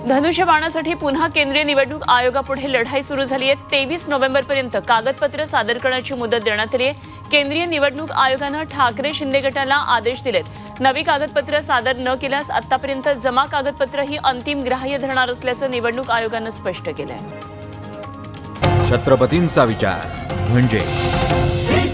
धनुष्यबाणासाठी पुन्हा केंद्रीय निवडणूक आयोगापुढे लढाई सुरू झाली आहे। 23 नोव्हेंबरपर्यंत कागदपत्र सादर करण्याची मुदत देण्यात आली आहे। केंद्रीय निवडणूक आयोगाने ठाकरे शिंदे गटाला आदेश दिलेत। नवी कागदपत्र सादर न केल्यास आतापर्यंत जमा कागदपत्र ही अंतिम ग्राह्य धरणार असल्याचं निवडणूक आयोगाने स्पष्ट केलं आहे। छत्रपतींचा विचार म्हणजे